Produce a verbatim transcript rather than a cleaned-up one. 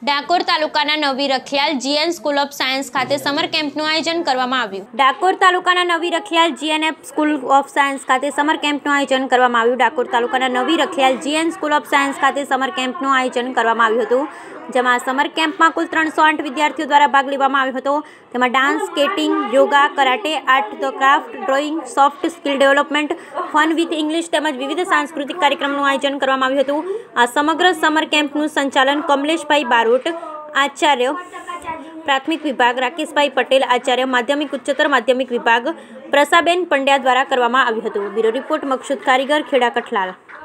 ડાકોર તાલુકાના નવી Rakhiyal GN school of science ખાતે સમર કેમ્પનું આયોજન કરવામાં આવ્યું. ડાકોર તાલુકાના નવી Rakhiyal GNF school of science ખાતે સમર કેમ્પનું આયોજન કરવામાં આવ્યું. ડાકોર તાલુકાના નવી Rakhiyal GN school of science ખાતે સમર કેમ્પનું આયોજન કરવામાં આવ્યું હતું, જેમાં સમર કેમ્પમાં કુલ ત્રણસો આઠ વિદ્યાર્થીઓ દ્વારા ભાગ લેવામાં આવ્યો હતો. તેમાં dance, skating, yoga, karate, art the craft, drawing, soft skill development, fun with English તેમજ વિવિધ સાંસ્કૃતિક કાર્યક્રમનું આયોજન કરવામાં આવ્યું હતું. આ સમગ્ર સમર કેમ્પનું સંચાલન કમલેશભાઈ બારોટ, આચાર્ય પ્રાથમિક વિભાગ, રાકેશભાઈ પટેલ, આચાર્ય માધ્યમિક ઉચ્ચતર માધ્યમિક વિભાગ, પ્રસાબેન પંડ્યા દ્વારા કરવામાં આવ્યું હતું. બ્યુરો રિપોર્ટ, મકસૂદ કારીગર, ખેડા, કઠલાલ.